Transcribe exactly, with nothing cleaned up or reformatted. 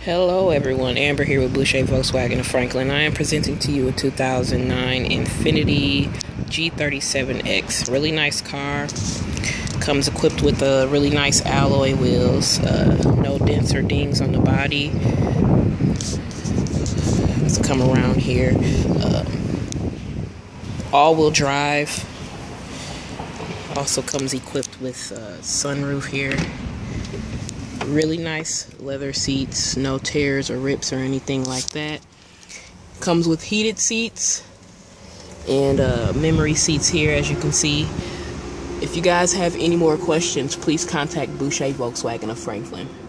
Hello everyone, Amber here with Boucher Volkswagen of Franklin. I am presenting to you a two thousand nine Infiniti G thirty-seven X. Really nice car. Comes equipped with uh, really nice alloy wheels. Uh, no dents or dings on the body. Let's come around here. Uh, all-wheel drive. Also comes equipped with uh, sunroof here. Really nice leather seats, no tears or rips or anything like that. Comes with heated seats and uh, memory seats here, as you can see. If you guys have any more questions, please contact Boucher Volkswagen of Franklin.